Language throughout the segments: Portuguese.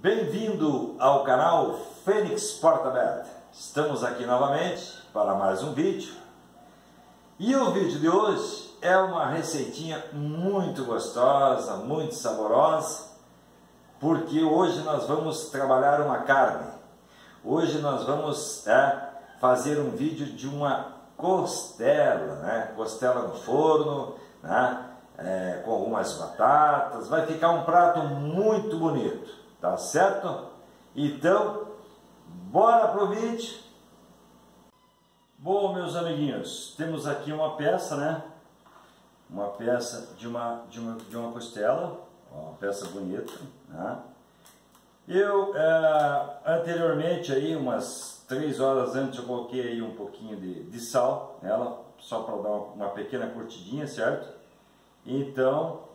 Bem-vindo ao canal Fênix Porta Aberta. Estamos aqui novamente para mais um vídeo. E o vídeo de hoje é uma receitinha muito gostosa, muito saborosa, porque hoje nós vamos trabalhar uma carne. Hoje nós vamos fazer um vídeo de uma costela, costela no forno, com algumas batatas. Vai ficar um prato muito bonito. Tá certo? Então, bora pro vídeo. Bom, meus amiguinhos, temos aqui uma peça, uma peça de uma costela, uma peça bonita, Eu, anteriormente, aí, umas 3 horas antes, eu coloquei aí um pouquinho de sal nela, só para dar uma pequena curtidinha, certo? Então,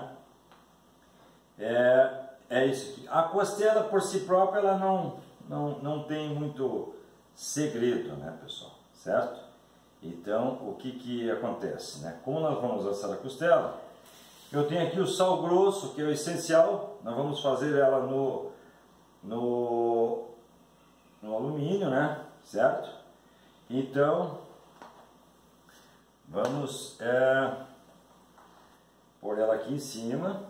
é isso aqui. A costela por si própria, ela não tem muito segredo, pessoal, certo? Então, o que acontece, Como nós vamos assar a costela, eu tenho aqui o sal grosso, que é o essencial. Nós vamos fazer ela no alumínio, certo? Então, vamos pôr ela aqui em cima,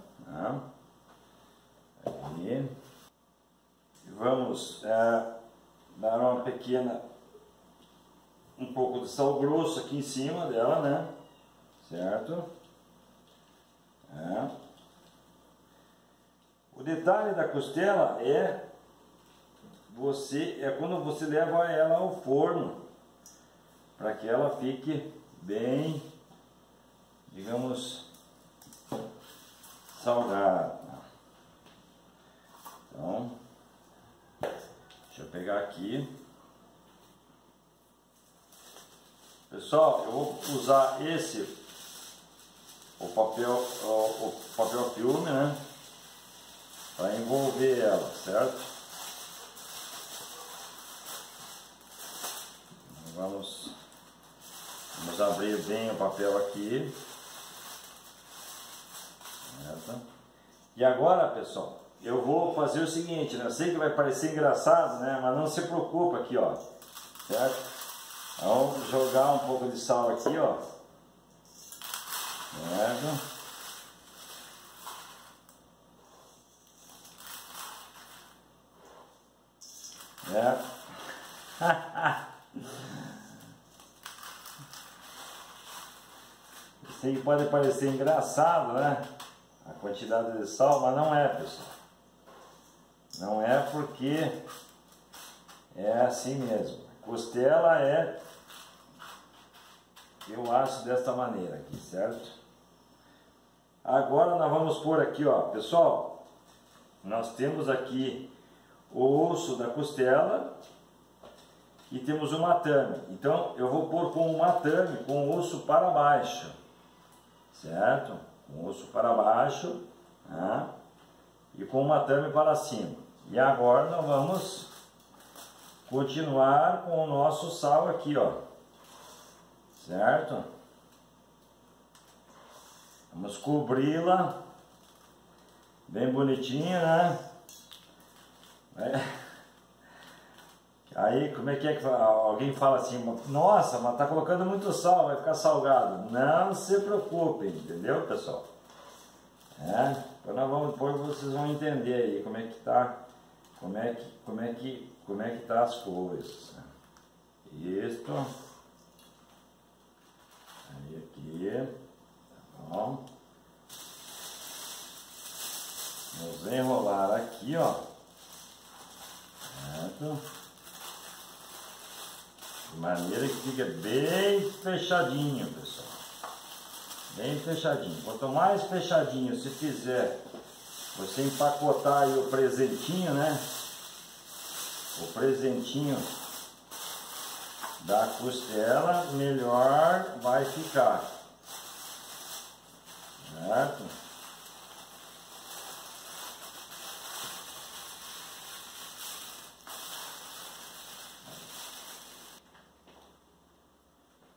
Aí. Vamos dar um pouco de sal grosso aqui em cima dela, certo? O detalhe da costela é quando você leva ela ao forno, para que ela fique bem, digamos, salgada. Então, deixa eu pegar aqui. Pessoal, eu vou usar o papel filme, para envolver ela, certo? Vamos abrir bem o papel aqui, certo? E agora, pessoal, eu vou fazer o seguinte, Eu sei que vai parecer engraçado, mas não se preocupa aqui, ó, certo? Vamos jogar um pouco de sal aqui, ó, certo? Eu sei que pode parecer engraçado, a quantidade de sal, mas não é, pessoal. Não é, porque é assim mesmo. Costela eu acho desta maneira aqui, certo? Agora nós vamos pôr aqui, ó, pessoal, nós temos aqui o osso da costela e temos o matame. Então eu vou pôr com o matame, com o osso para baixo, certo? Com o osso para baixo, e com o matame para cima. E agora nós vamos continuar com o nosso sal aqui, ó, certo? Vamos cobri-la bem bonitinha, Aí, como é que alguém fala assim, nossa, mas tá colocando muito sal, vai ficar salgado. Não se preocupem, entendeu, pessoal? Então nós vamos depois, vocês vão entender aí como é que tá, como é que tá as coisas. Isto. Aí aqui, tá bom? Vamos enrolar aqui, ó, certo? De maneira que fica bem fechadinho, pessoal. Bem fechadinho. Quanto mais fechadinho se fizer, você empacotar aí o presentinho, O presentinho da costela, melhor vai ficar. Certo?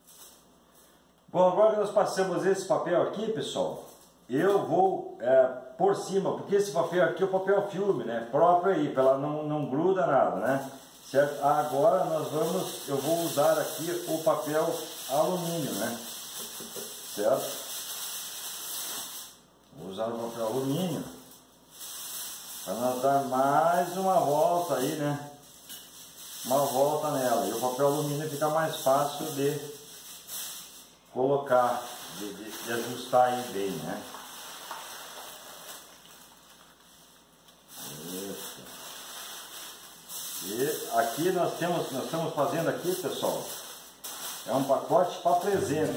Bom, agora que nós passamos esse papel aqui, pessoal, eu vou por cima, porque esse papel aqui é o papel filme, né? Próprio aí, para ela não gruda nada, né? Certo? Agora eu vou usar aqui o papel alumínio, né? Certo? Vou usar o papel alumínio para nós dar mais uma volta aí, né? Uma volta nela. E o papel alumínio fica mais fácil de colocar, de ajustar aí bem, né? Isso. E aqui nós estamos fazendo aqui, pessoal, é um pacote para presente.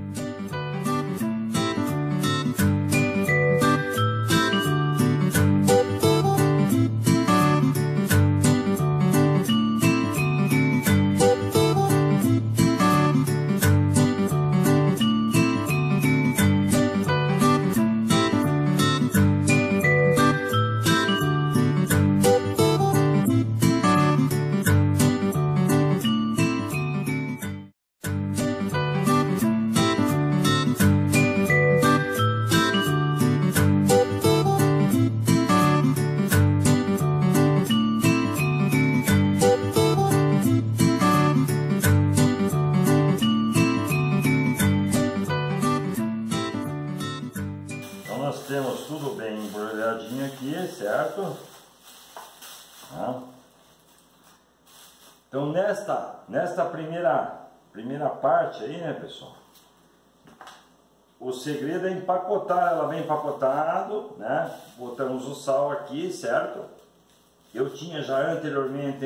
Nós temos tudo bem embrulhadinho aqui, certo? Então nesta primeira parte aí, né, pessoal? O segredo é empacotar ela bem empacotado, né? Botamos o sal aqui, certo? Eu tinha já anteriormente,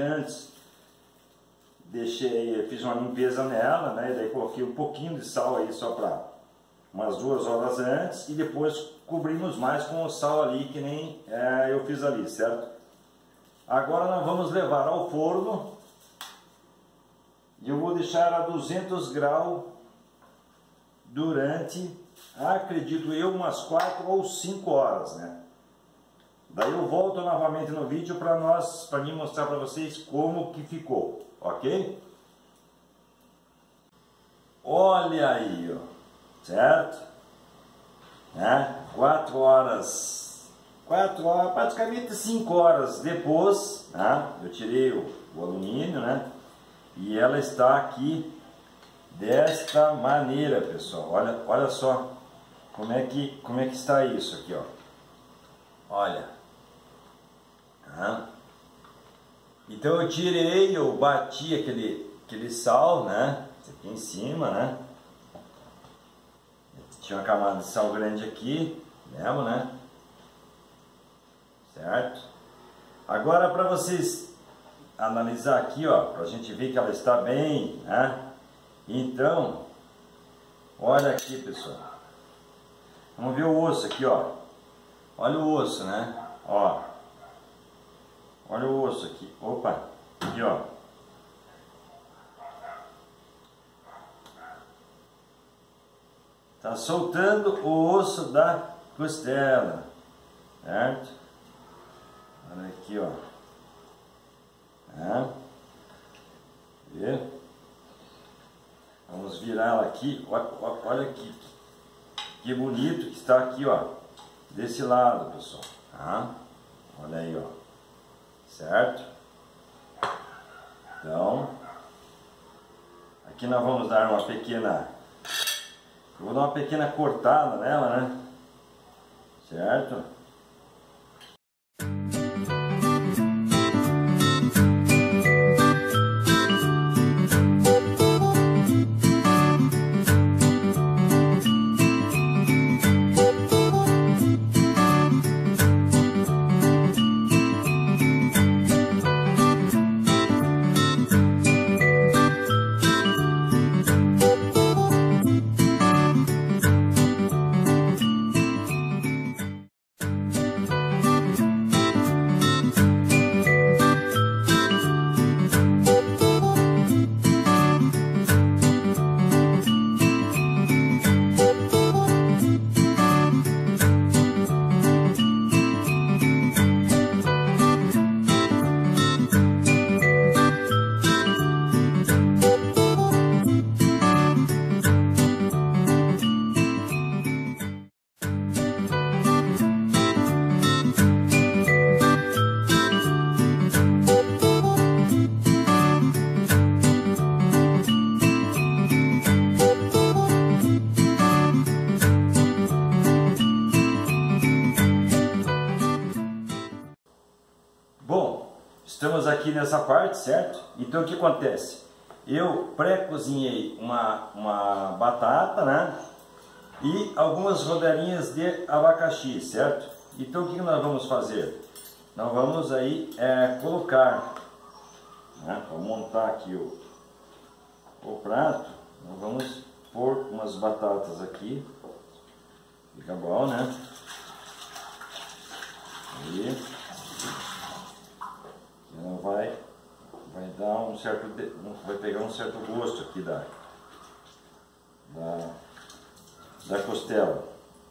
fiz uma limpeza nela, né? E daí coloquei um pouquinho de sal aí só para umas 2 horas antes, e depois cobrimos mais com o sal ali, que nem eu fiz ali, certo? Agora nós vamos levar ao forno, e eu vou deixar a 200 graus durante, acredito eu, umas 4 ou 5 horas, né? Daí eu volto novamente no vídeo para mim mostrar para vocês como que ficou, ok? Olha aí, ó. Certo? 4 horas, praticamente 5 horas depois, eu tirei o alumínio, né? E ela está aqui desta maneira, pessoal. Olha só como é que está isso aqui, ó. Olha. Então eu bati aquele sal, né? Aqui em cima, né? Tinha uma camada de sal grande aqui, mesmo, né? Certo? Agora, para vocês analisar aqui, ó, para a gente ver que ela está bem, né? Então, olha aqui, pessoal. Vamos ver o osso aqui, ó. Olha o osso, né? Ó. Olha o osso aqui. Opa, aqui, ó. Tá soltando o osso da costela, certo? Olha aqui, ó. Vamos virar ela aqui. Olha aqui, que bonito que está aqui, ó. Desse lado, pessoal. Olha aí, ó. Certo? Então, aqui nós vamos dar uma pequena... Eu vou dar uma pequena cortada nela, né? Certo? Bom, estamos aqui nessa parte, certo? Então o que acontece? Eu pré-cozinhei uma batata, né? E algumas rodelinhas de abacaxi, certo? Então o que nós vamos fazer? Nós vamos aí colocar, né? Vou montar aqui o prato. Nós vamos pôr umas batatas aqui. Fica bom, né? Aí ela vai dar um certo, vai pegar um certo gosto aqui da costela.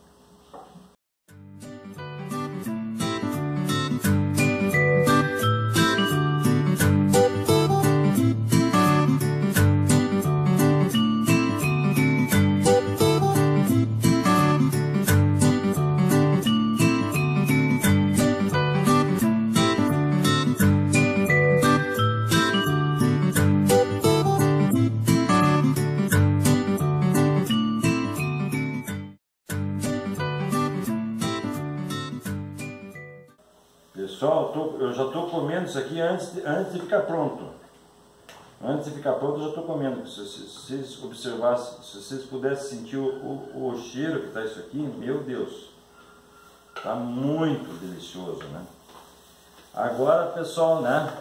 Pessoal, eu já estou comendo isso aqui antes de ficar pronto. Antes de ficar pronto eu já estou comendo. Se vocês observassem, se vocês pudessem sentir o cheiro que está isso aqui, meu Deus, está muito delicioso, né? Agora, pessoal, né?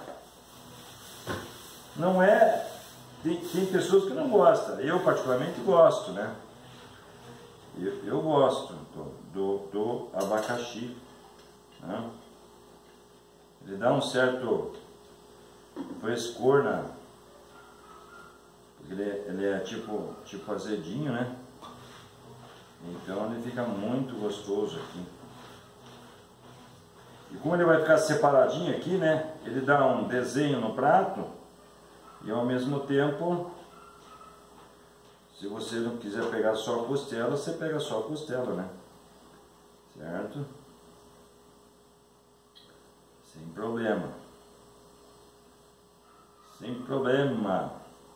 Não é... Tem pessoas que não gostam. Eu particularmente gosto, né? Eu gosto do abacaxi, né? Ele dá um certo frescor ele é tipo azedinho, né? Então ele fica muito gostoso aqui. E como ele vai ficar separadinho aqui, né? Ele dá um desenho no prato e ao mesmo tempo, se você não quiser pegar só a costela, você pega só a costela, né? Certo? Sem problema. Sem problema.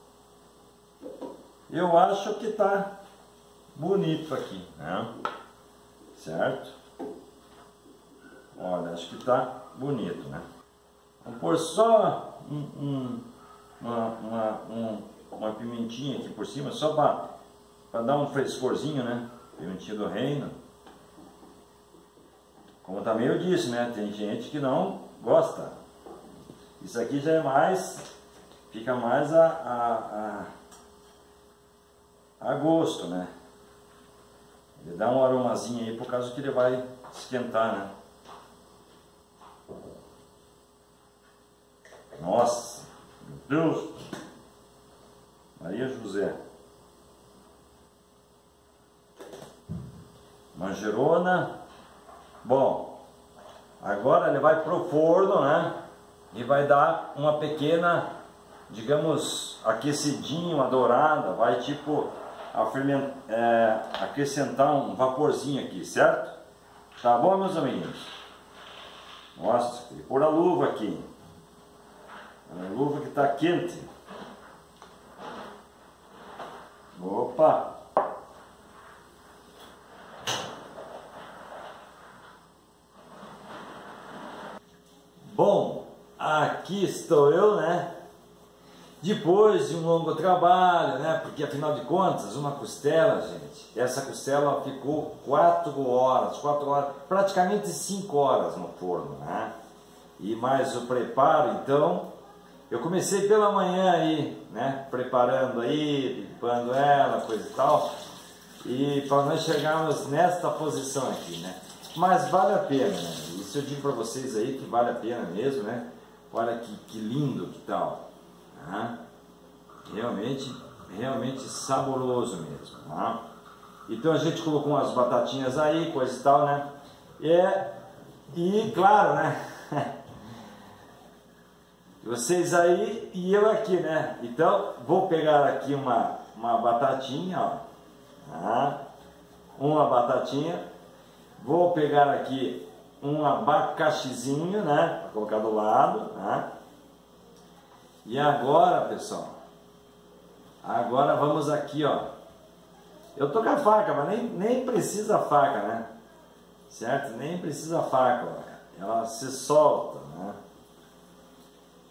Eu acho que tá bonito aqui, né? Certo? Olha, acho que tá bonito, né? Vou pôr só uma pimentinha aqui por cima, só para dar um frescorzinho, né? Pimentinha do reino. Como também eu disse, né? Tem gente que não gosta. Isso aqui já é mais, fica mais a gosto, né? Ele dá um aromazinho aí por causa que ele vai esquentar, né? Nossa, meu Deus! Maria José. Manjerona. Bom, agora ele vai pro forno, né? E vai dar uma pequena, digamos, aquecidinho, uma dourada, vai tipo acrescentar um vaporzinho aqui, certo? Tá bom, meus amiguinhos? Nossa, vou pôr a luva aqui. A luva que tá quente. Opa! Bom, aqui estou eu, né? Depois de um longo trabalho, né? Porque afinal de contas, uma costela, gente, essa costela ficou 4 horas, praticamente 5 horas no forno, né? E mais o preparo, então, eu comecei pela manhã aí, né? Preparando aí, limpando ela, coisa e tal, e para nós chegarmos nesta posição aqui, né? Mas vale a pena, né? Isso eu digo para vocês aí que vale a pena mesmo, né? Olha que lindo que tal. Tá? Realmente saboroso mesmo. Tá? Então a gente colocou umas batatinhas aí, coisa e tal, né? E claro, né? Vocês aí e eu aqui, né? Então vou pegar aqui uma batatinha, ó. Tá? Uma batatinha. Vou pegar aqui um abacaxizinho, né? Para colocar do lado, né? E agora, pessoal, agora vamos aqui, ó. Eu tô com a faca, mas nem precisa a faca, né? Certo? Nem precisa a faca, ó. Ela se solta, né?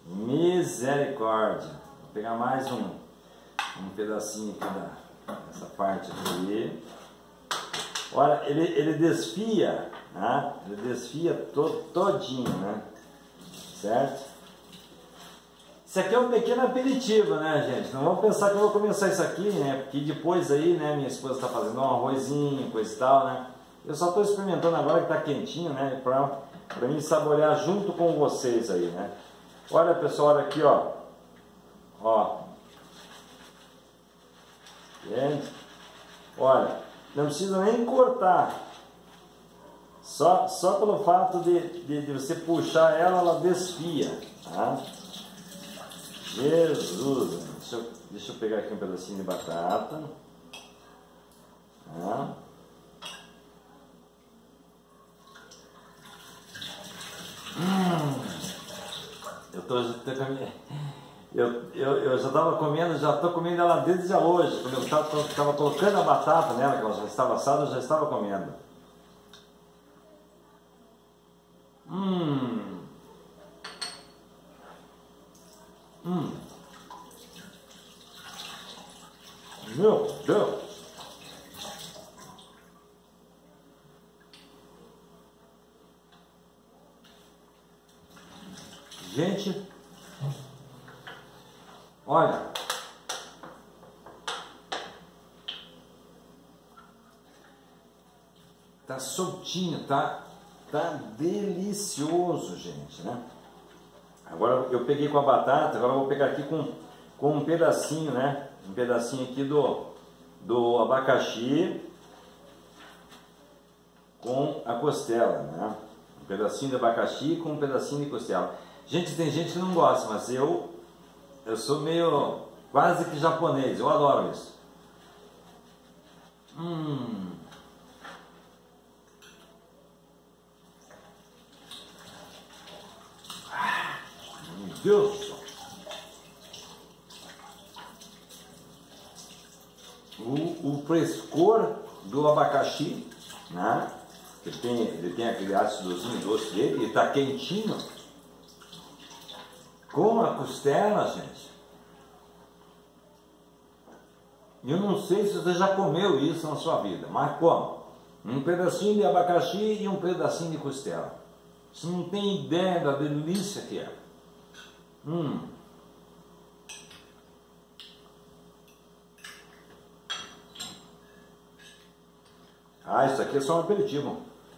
Misericórdia. Vou pegar mais um pedacinho aqui dessa parte aqui. Olha, ele desfia, né? Ele desfia todinho, né? Certo? Isso aqui é um pequeno aperitivo, né, gente? Não vamos pensar que eu vou começar isso aqui, né? Porque depois aí, né, minha esposa está fazendo um arrozinho, coisa e tal, né? Eu só estou experimentando agora que está quentinho, né? Para mim saborear junto com vocês aí, né? Olha, pessoal, olha aqui, ó. Ó. Gente, olha, não precisa nem cortar. Só pelo fato de você puxar ela, ela desfia, tá? Jesus! Deixa eu pegar aqui um pedacinho de batata. Tá? Eu já estava comendo, já estou comendo ela desde hoje. Quando eu estava colocando a batata nela, que ela já estava assada, eu já estava comendo. Meu Deus! Gente, olha, tá soltinho, tá delicioso, gente, né? Agora eu peguei com a batata, agora eu vou pegar aqui com um pedacinho, né? Um pedacinho aqui do abacaxi com a costela, né? Um pedacinho de abacaxi com um pedacinho de costela. Gente, tem gente que não gosta, mas eu sou meio quase que japonês, eu adoro isso. Meu Deus do céu. O frescor do abacaxi, né? Ele tem aquele ácidozinho doce dele, ele está quentinho. Com a costela, gente. Eu não sei se você já comeu isso na sua vida, mas como? Um pedacinho de abacaxi e um pedacinho de costela. Você não tem ideia da delícia que é. Ah, isso aqui é só um aperitivo.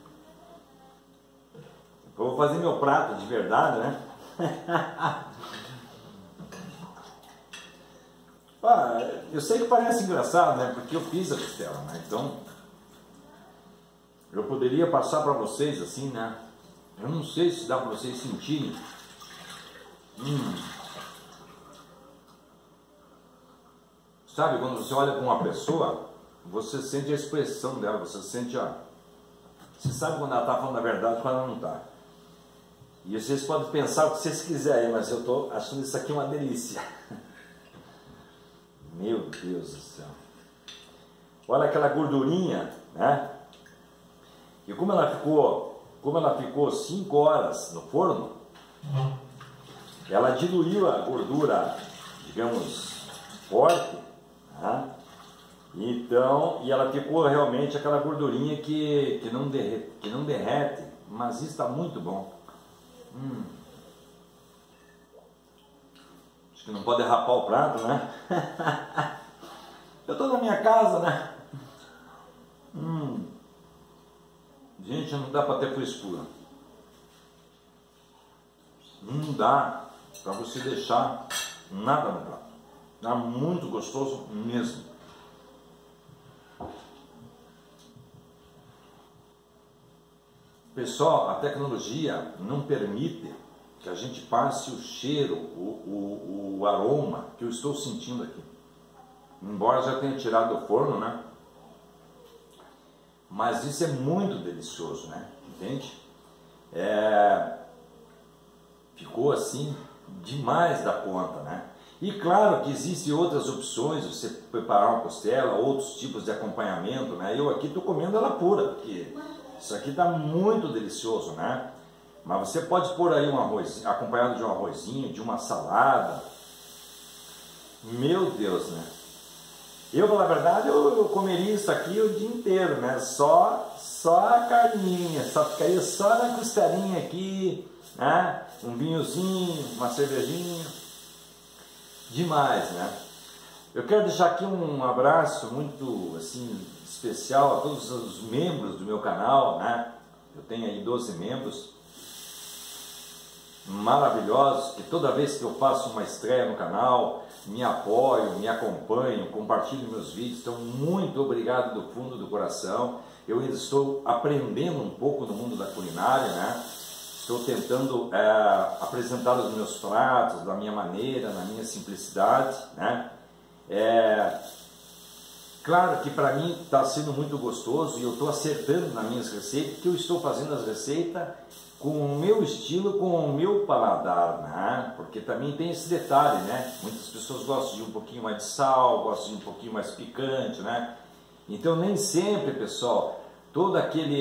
Eu vou fazer meu prato de verdade, né? Eu sei que parece engraçado, né? Porque eu fiz a costela, né? Então eu poderia passar para vocês assim, né? Eu não sei se dá para vocês sentirem. Sabe, quando você olha para uma pessoa, você sente a expressão dela, você sente você sabe quando ela está falando a verdade e quando ela não está. E vocês podem pensar o que vocês quiserem, mas eu estou achando isso aqui uma delícia. Meu Deus do céu. Olha aquela gordurinha, né? E como ela ficou 5 horas no forno, ela diluiu a gordura, digamos, forte, né? Então, e ela ficou realmente aquela gordurinha que não derrete, mas isso está muito bom. Acho que não pode derrapar o prato, né? Eu estou na minha casa, né? Gente, não dá para ter frescura. Não dá para você deixar nada no prato. Tá muito gostoso mesmo. Pessoal, a tecnologia não permite que a gente passe o cheiro, o aroma que eu estou sentindo aqui. Embora já tenha tirado do forno, né? Mas isso é muito delicioso, né? Entende? Ficou assim demais da conta, né? E claro que existem outras opções, você preparar uma costela, outros tipos de acompanhamento, né? Eu aqui estou comendo ela pura, porque isso aqui está muito delicioso, né? Mas você pode pôr aí um arroz, acompanhado de um arrozinho, de uma salada. Meu Deus, né? Eu, na verdade, eu comeria isso aqui o dia inteiro, né? Só a carninha, só ficaria só na costelinha aqui, né? Um vinhozinho, uma cervejinha. Demais, né? Eu quero deixar aqui um abraço muito, assim, especial a todos os membros do meu canal, né? Eu tenho aí 12 membros maravilhosos, que toda vez que eu faço uma estreia no canal, me apoiam, me acompanham, compartilham meus vídeos. Então, muito obrigado do fundo do coração. Eu ainda estou aprendendo um pouco no mundo da culinária, né? Estou tentando apresentar os meus pratos da minha maneira, na minha simplicidade, né? Claro que para mim está sendo muito gostoso e eu estou acertando nas minhas receitas, porque eu estou fazendo as receitas com o meu estilo, com o meu paladar, né? Porque também tem esse detalhe, né? Muitas pessoas gostam de um pouquinho mais de sal, gostam de um pouquinho mais picante, né? Então nem sempre, pessoal, toda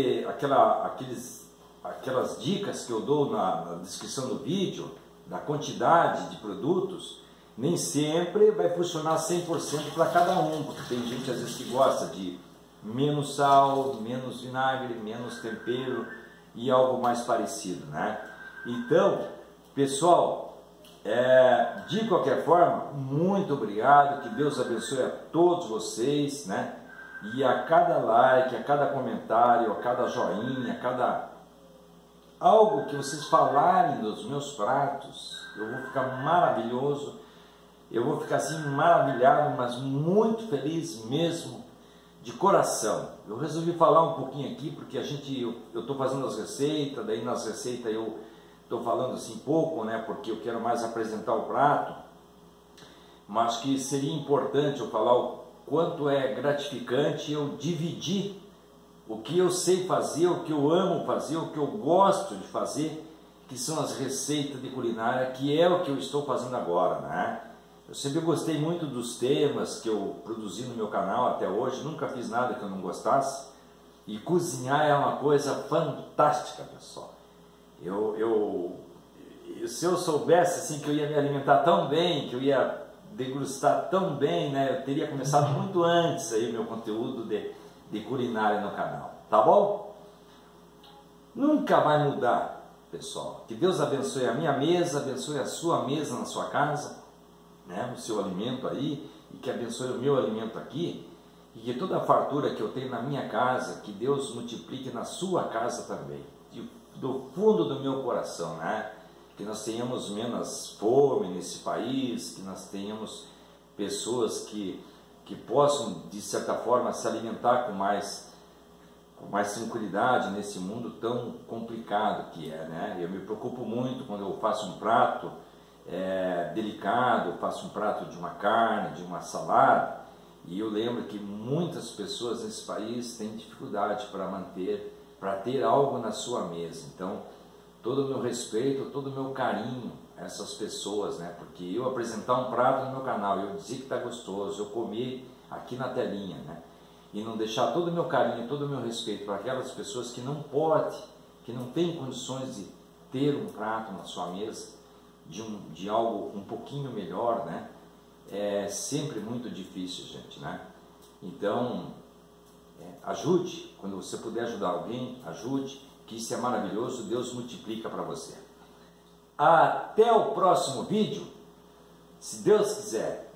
aquelas dicas que eu dou na descrição do vídeo, da quantidade de produtos, nem sempre vai funcionar 100% para cada um, porque tem gente às vezes que gosta de menos sal, menos vinagre, menos tempero e algo mais parecido, né? Então, pessoal, de qualquer forma, muito obrigado, que Deus abençoe a todos vocês, né? E a cada like, a cada comentário, a cada joinha, a cada algo que vocês falarem dos meus pratos, eu vou ficar maravilhoso, eu vou ficar assim maravilhado, mas muito feliz mesmo, de coração. Eu resolvi falar um pouquinho aqui, porque eu estou fazendo as receitas, daí nas receitas eu estou falando assim pouco, né, porque eu quero mais apresentar o prato, mas que seria importante eu falar o quanto é gratificante eu dividir o que eu sei fazer, o que eu amo fazer, o que eu gosto de fazer, que são as receitas de culinária, que é o que eu estou fazendo agora, né? Eu sempre gostei muito dos temas que eu produzi no meu canal até hoje, nunca fiz nada que eu não gostasse, e cozinhar é uma coisa fantástica, pessoal. Se eu soubesse assim, que eu ia me alimentar tão bem, que eu ia degustar tão bem, né, eu teria começado muito antes aí o meu conteúdo de culinária no canal, tá bom? Nunca vai mudar, pessoal. Que Deus abençoe a minha mesa, abençoe a sua mesa na sua casa, né, o seu alimento aí, e que abençoe o meu alimento aqui, e que toda a fartura que eu tenho na minha casa, que Deus multiplique na sua casa também, do fundo do meu coração, né? Que nós tenhamos menos fome nesse país, que nós tenhamos pessoas que possam, de certa forma, se alimentar com mais tranquilidade nesse mundo tão complicado que é, né? Eu me preocupo muito quando eu faço um prato delicado, eu faço um prato de uma carne, de uma salada, e eu lembro que muitas pessoas nesse país têm dificuldade para ter algo na sua mesa. Então, todo o meu respeito, todo o meu carinho a essas pessoas, né? Porque eu apresentar um prato no meu canal, eu dizer que está gostoso, eu comer aqui na telinha, né? E não deixar todo o meu carinho, todo o meu respeito para aquelas pessoas que não podem, que não têm condições de ter um prato na sua mesa, de algo um pouquinho melhor, né? É sempre muito difícil, gente, né? Então, ajude, quando você puder ajudar alguém, ajude, que isso é maravilhoso, Deus multiplica para você. Até o próximo vídeo, se Deus quiser.